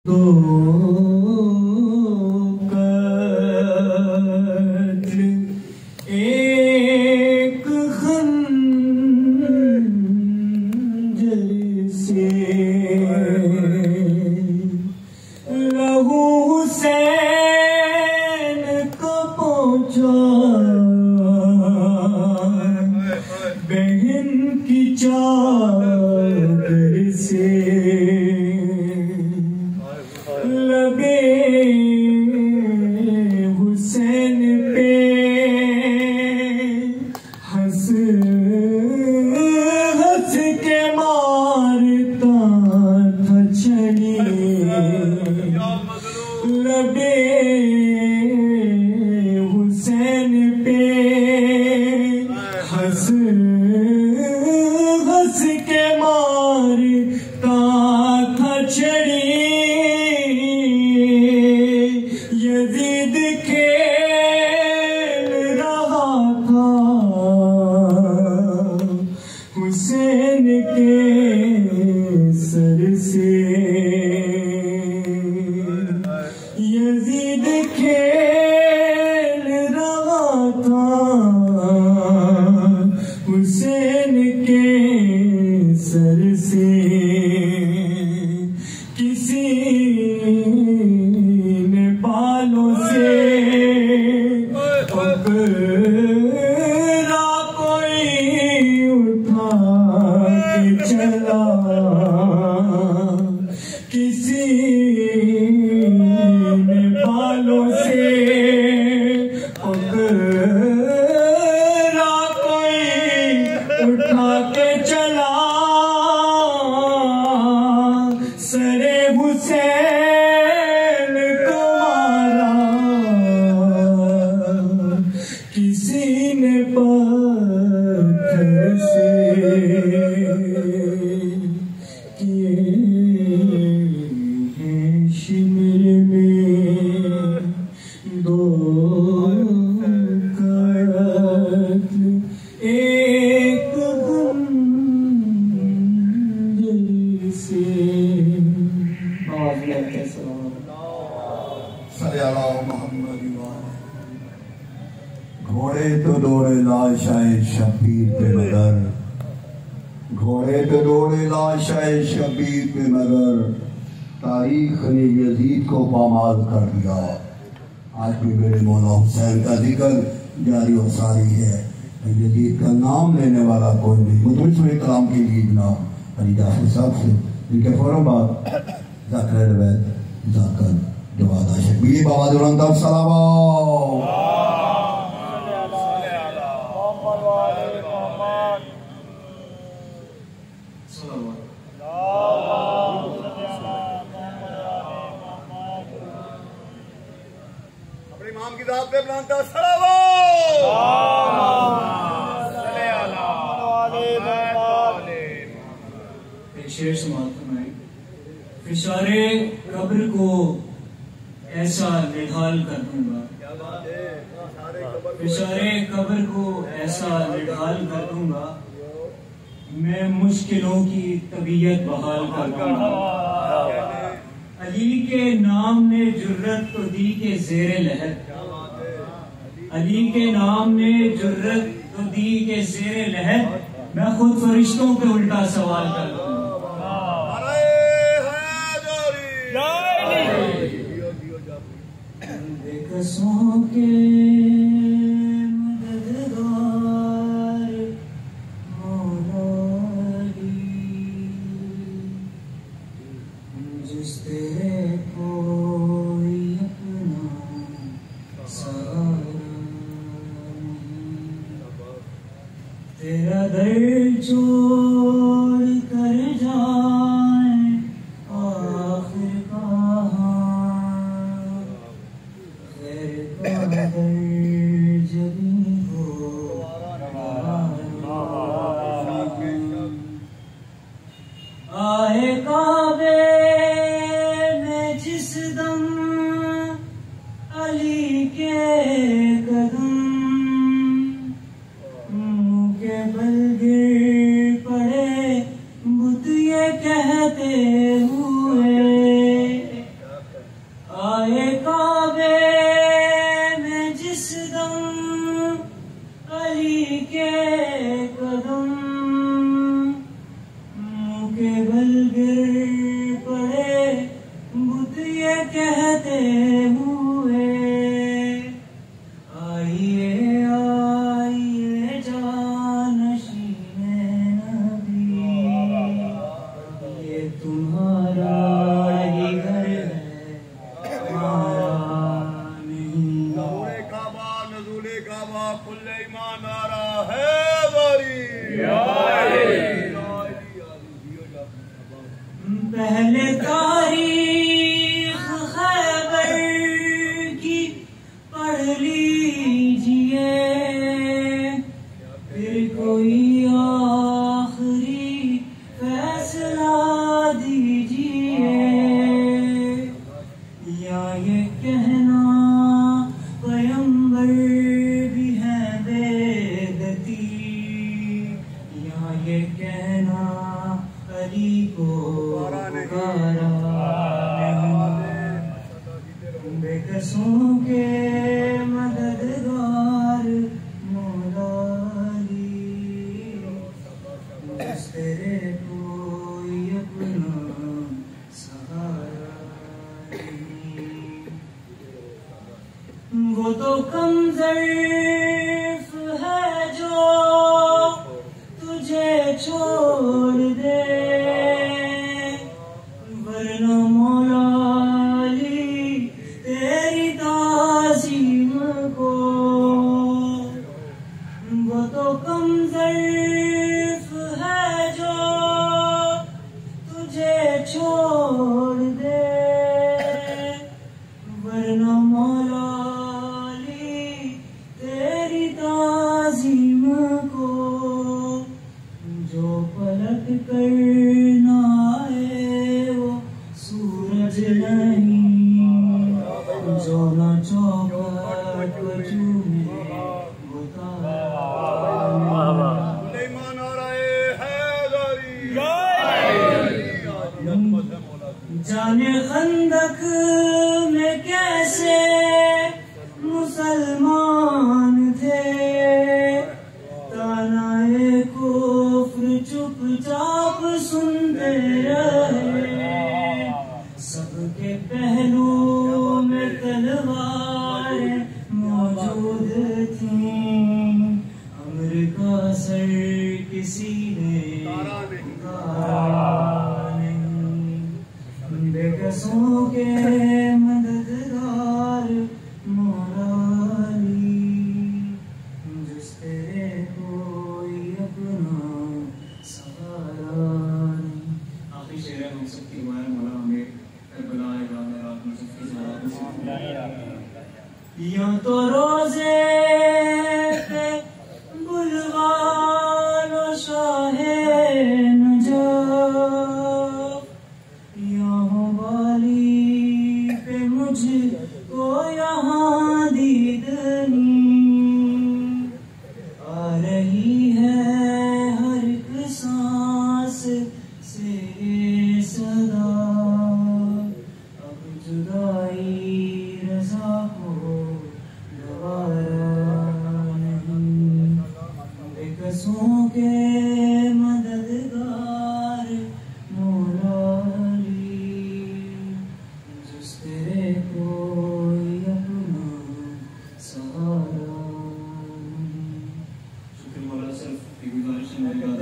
दो कत्ल एक खंजर से लहू हुसैन को पहुंचा बहन की चादर से लबे हुसैन पे हंस हंस के मारता था छड़ी लबे हुसैन पे हंस हंस के मारता था छड़ी यजीद खेल रहा था हुसैन के सर से यजीद खेल रहा था हुसैन के सर से किसी ने बालों से पकड़ा कोई उठा के चला किसी ने बालों से पकड़ा कोई उठा के चला सरे हुसैन को मारा किसी ने पत्थर से किए हैं शिमर में दो कत्ल एक खंजर से घोड़े तो दौड़े लाशाए शबीर पे मगर घोड़े तो दौड़े लाशाए शबीर पे मगर तारीख ने यजीद को पामाल कर दिया। आज भी मेरे मौला हुसैन का जिक्र जारी और सारी है। यजीद का नाम लेने वाला कोई नहीं। मुझे कलाम के लिए जनाब अली जाफर साहब से जिनके फौरन बाद जाकर जाकर जवादा शबीर बाबा दुरंतर सलावा अपने इमाम की जात पे बुलंद सलावा शेर समाप्त फरमाएं। फिशारे कब्र को ऐसा निढाल कर दूंगा फिशारे कब्र को ऐसा निढाल कर दूंगा मैं मुश्किलों की तबीयत बहाल कर दूंगा अली के नाम ने जुर्रत तो दी के जेरे लहर अली के नाम ने जुर्रत तो दी के जेरे लहर मैं खुद फरिश्तों पे उल्टा सवाल कर दूंगा कसों के मददगार मौला जिस तेरे कोई अपना सहारा तेरा दर छोड़ कर जाए आखिर कहाँ आए काबे में जिस कहते हुए आइए आइए जानशीने नबी, ये तुम्हारा ही घर है हमारा नहीं। नज़ूले काबा नज़ूले काबा कुल्ले ईमान आ रहा है बारी। पहले तारीख खैबर की पढ़ लीजिए, फिर कोई आखिरी फैसला दीजिए, या ये कहना पैगंबर भी है बेगती, या ये कहना अली को पुकारा नहीं। बेकसों के मददगार मौला अली, बस तेरे कोई अपना सहारा नहीं। वो तो कमज़र्फ़ है जो तुझे छोड़ दे, वरना मौला अली तेरी ताज़ीम को। वो तो कमज़र्फ़ है जो तुझे छोड़ दे, वरना मौला अली तेरी ताज़ीम को। जो पलट कर ना आए वो सूरज नहीं, जो न चौखट को चूमे वो तारा नहीं। कुल्ले ईमान आ रहे हैं बारी। जाने खंदक में कैसे मुसलमान थे, तानाए कुफ्र चुपचाप सुनते रहे, सबके पहलू में तलवारें मौजूद थीं, अमेरिका सर किसी ने उतारा नहीं। बेकसों के मददगार मौला अली, जिस तेरे कोई अपना सहारा नहीं। आखिरी शेर है, हम सबकी दुआ है मौला हमें करबला इमाम रात में सबकी ज़िंदगी। या तो रोज़े पे बुलवा लो शाहे नजाफ, यहाँ वाली पे मुझको यहाँ दीदनी आ रही है, हर एक सांस से सदा। अब जुदाई रज़ा को गवारा नहीं। बेकसों के मददगार मौला अली, जिस तेरे कोई अपना सहारा नहीं। शुक्र मौला, सिर्फ एक गुजारिश है मेरी।